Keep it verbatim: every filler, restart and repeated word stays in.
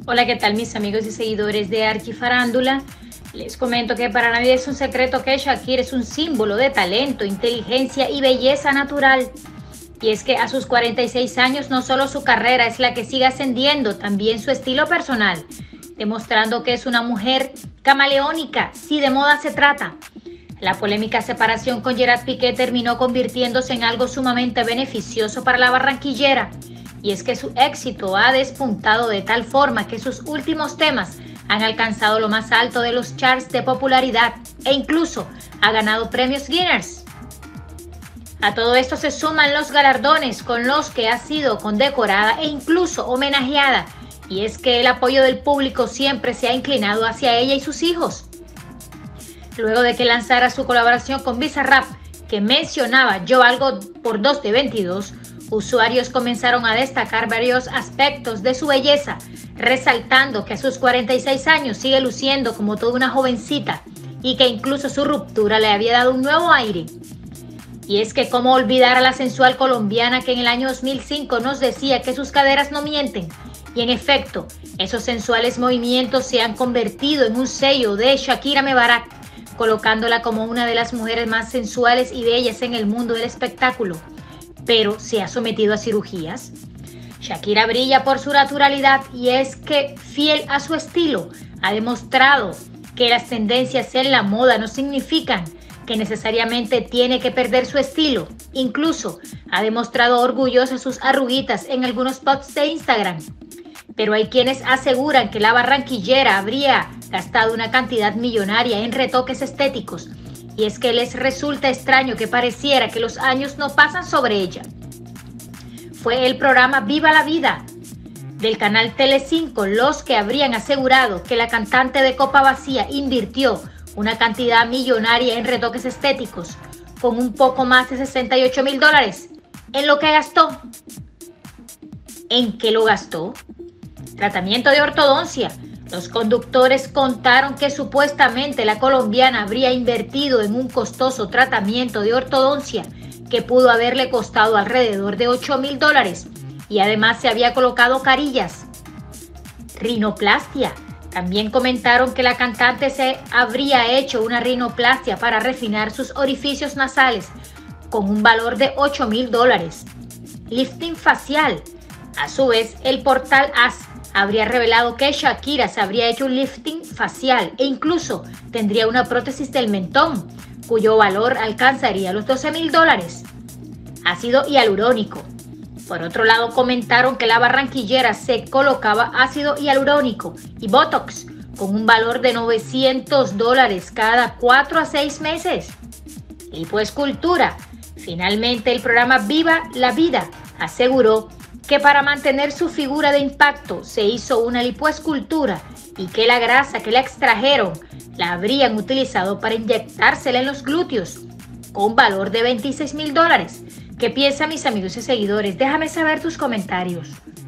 Hola, ¿qué tal mis amigos y seguidores de Archifarándula? Les comento que para nadie es un secreto que Shakira es un símbolo de talento, inteligencia y belleza natural. Y es que a sus cuarenta y seis años no solo su carrera es la que sigue ascendiendo, también su estilo personal, demostrando que es una mujer camaleónica, si de moda se trata. La polémica separación con Gerard Piqué terminó convirtiéndose en algo sumamente beneficioso para la barranquillera. Y es que su éxito ha despuntado de tal forma que sus últimos temas han alcanzado lo más alto de los charts de popularidad e incluso ha ganado premios Guinness. A todo esto se suman los galardones con los que ha sido condecorada e incluso homenajeada, y es que el apoyo del público siempre se ha inclinado hacia ella y sus hijos. Luego de que lanzara su colaboración con Bizarrap, que mencionaba Yo Valgo por dos de veintidós, usuarios comenzaron a destacar varios aspectos de su belleza, resaltando que a sus cuarenta y seis años sigue luciendo como toda una jovencita y que incluso su ruptura le había dado un nuevo aire. Y es que cómo olvidar a la sensual colombiana que en el año dos mil cinco nos decía que sus caderas no mienten. Y en efecto, esos sensuales movimientos se han convertido en un sello de Shakira Mebarak, colocándola como una de las mujeres más sensuales y bellas en el mundo del espectáculo. Pero se ha sometido a cirugías. Shakira brilla por su naturalidad y es que, fiel a su estilo, ha demostrado que las tendencias en la moda no significan que necesariamente tiene que perder su estilo. Incluso ha demostrado orgullosa sus arruguitas en algunos posts de Instagram. Pero hay quienes aseguran que la barranquillera habría gastado una cantidad millonaria en retoques estéticos. Y es que les resulta extraño que pareciera que los años no pasan sobre ella. Fue el programa Viva la Vida del canal Telecinco los que habrían asegurado que la cantante de copa vacía invirtió una cantidad millonaria en retoques estéticos, con un poco más de sesenta y ocho mil dólares. ¿En lo que gastó? ¿En qué lo gastó? Tratamiento de ortodoncia. Los conductores contaron que supuestamente la colombiana habría invertido en un costoso tratamiento de ortodoncia que pudo haberle costado alrededor de ocho mil dólares y además se había colocado carillas. Rinoplastia. También comentaron que la cantante se habría hecho una rinoplastia para refinar sus orificios nasales con un valor de ocho mil dólares. Lifting facial. A su vez, el portal A S habría revelado que Shakira se habría hecho un lifting facial e incluso tendría una prótesis del mentón, cuyo valor alcanzaría los doce mil dólares. Ácido hialurónico. Por otro lado, comentaron que la barranquillera se colocaba ácido hialurónico y Botox con un valor de novecientos dólares cada cuatro a seis meses. Lipoescultura. Finalmente, el programa Viva la Vida aseguró que para mantener su figura de impacto se hizo una lipoescultura y que la grasa que le extrajeron la habrían utilizado para inyectársela en los glúteos con valor de veintiséis mil dólares. ¿Qué piensan mis amigos y seguidores? Déjame saber tus comentarios.